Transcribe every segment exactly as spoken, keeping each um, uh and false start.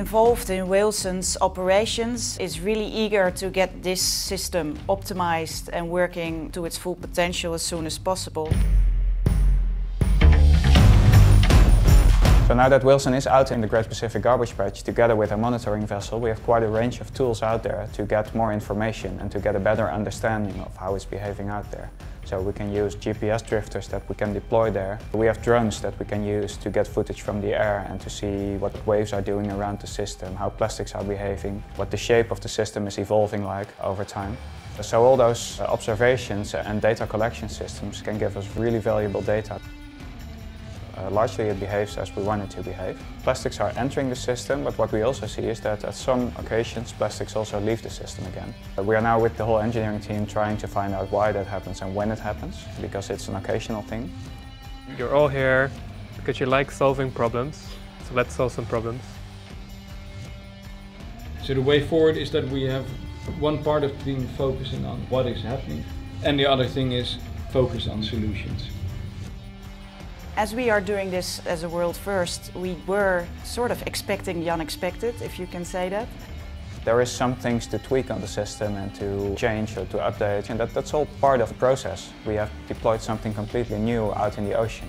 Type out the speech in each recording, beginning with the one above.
involved in Wilson's operations is really eager to get this system optimized and working to its full potential as soon as possible. So now that Wilson is out in the Great Pacific Garbage Patch together with a monitoring vessel, we have quite a range of tools out there to get more information and to get a better understanding of how it's behaving out there. So we can use G P S drifters that we can deploy there. We have drones that we can use to get footage from the air and to see what waves are doing around the system, how plastics are behaving, what the shape of the system is evolving like over time. So all those observations and data collection systems can give us really valuable data. Uh, largely it behaves as we want it to behave. Plastics are entering the system, but what we also see is that at some occasions plastics also leave the system again. Uh, we are now with the whole engineering team trying to find out why that happens and when it happens, because it's an occasional thing. You're all here because you like solving problems, so let's solve some problems. So the way forward is that we have one part of the team focusing on what is happening, and the other thing is focus on solutions. As we are doing this as a world first, we were sort of expecting the unexpected, if you can say that. There is some things to tweak on the system and to change or to update, and that, that's all part of the process. We have deployed something completely new out in the ocean.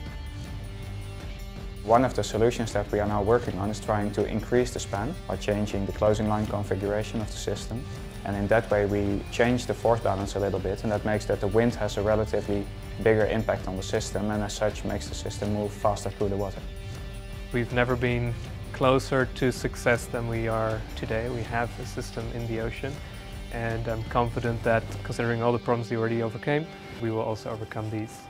One of the solutions that we are now working on is trying to increase the span by changing the closing line configuration of the system. And in that way we change the force balance a little bit, and that makes that the wind has a relatively bigger impact on the system, and as such makes the system move faster through the water. We've never been closer to success than we are today. We have a system in the ocean, and I'm confident that, considering all the problems we already overcame, we will also overcome these.